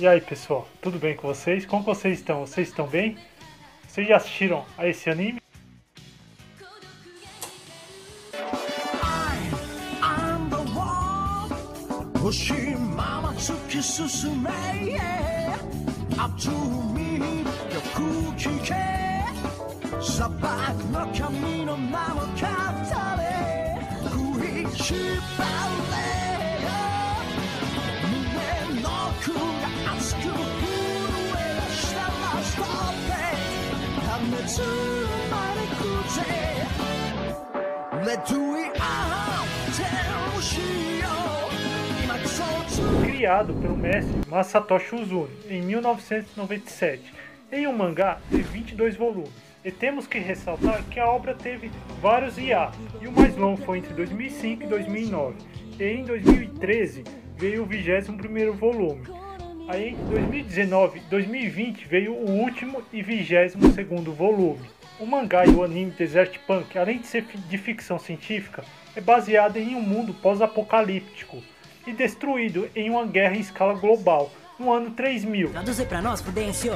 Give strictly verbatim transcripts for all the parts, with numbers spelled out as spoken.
aí pessoal, tudo bem com vocês? Como vocês estão? Vocês estão bem? Vocês já assistiram a esse anime? Criado pelo mestre Masatoshi Uzumi em mil novecentos e noventa e sete, em um mangá de vinte e dois volumes. E temos que ressaltar que a obra teve vários hiatos, e o mais longo foi entre dois mil e cinco e dois mil e nove, e em dois mil e treze veio o vigésimo primeiro volume. Aí em dois mil e dezenove e dois mil e vinte veio o último e vigésimo segundo volume. O mangá e o anime Desert Punk, além de ser de ficção científica, é baseado em um mundo pós-apocalíptico e destruído em uma guerra em escala global, no ano três mil. Traduz pra nós, Prudencio.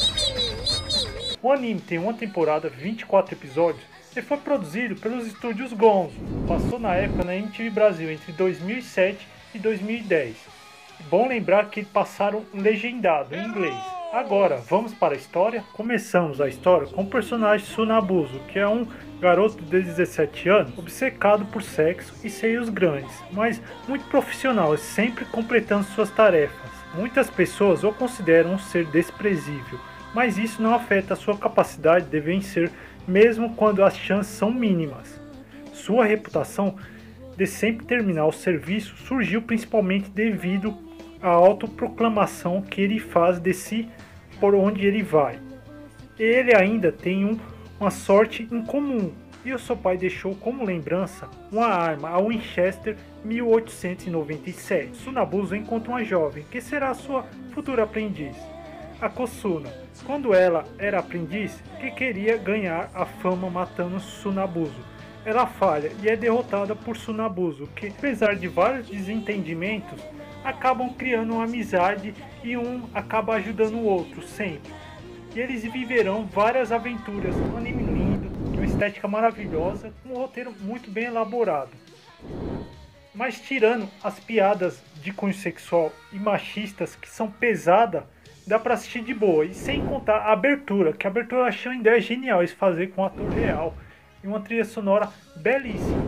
O anime tem uma temporada, vinte e quatro episódios, e foi produzido pelos estúdios Gonzo. Passou na época na M T V Brasil entre dois mil e sete e dois mil e dez. Bom lembrar que passaram legendado em inglês. Agora, vamos para a história? Começamos a história com o personagem Tsunabuso, que é um garoto de dezessete anos, obcecado por sexo e seios grandes, mas muito profissional e sempre completando suas tarefas. Muitas pessoas o consideram um ser desprezível, mas isso não afeta a sua capacidade de vencer, mesmo quando as chances são mínimas. Sua reputação de sempre terminar o serviço surgiu principalmente devido à autoproclamação que ele faz de si por onde ele vai. Ele ainda tem um, uma sorte incomum, e o seu pai deixou como lembrança uma arma, a Winchester mil oitocentos e noventa e sete. Tsunabuso encontra uma jovem que será sua futura aprendiz, a Kosuna, quando ela era aprendiz, que queria ganhar a fama matando Tsunabuso. Ela falha e é derrotada por Tsunabuso, que apesar de vários desentendimentos, acabam criando uma amizade e um acaba ajudando o outro sempre. E eles viverão várias aventuras, um anime lindo, uma estética maravilhosa, um roteiro muito bem elaborado. Mas tirando as piadas de cunho sexual e machistas que são pesadas, dá pra assistir de boa. E sem contar a abertura, que a abertura eu achei uma ideia genial eles fazer com um ator real e uma trilha sonora belíssima.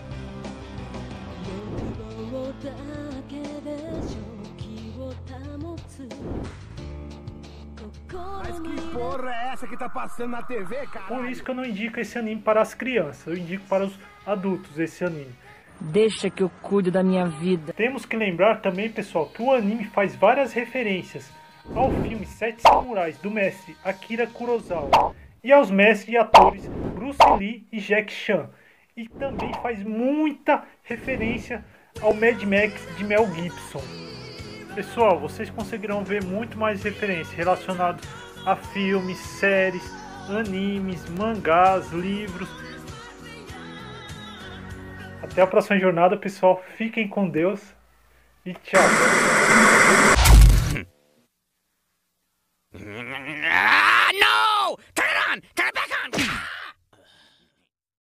Mas que porra é essa que tá passando na T V, cara? Por isso que eu não indico esse anime para as crianças, eu indico para os adultos esse anime. Deixa que eu cuido da minha vida. Temos que lembrar também, pessoal, que o anime faz várias referências ao filme Sete Samurais, do mestre Akira Kurosawa, e aos mestres e atores Bruce Lee e Jack Chan. E também faz muita referência ao Mad Max de Mel Gibson. Pessoal, vocês conseguirão ver muito mais referências relacionadas a filmes, séries, animes, mangás, livros. Até a próxima jornada, pessoal. Fiquem com Deus e tchau.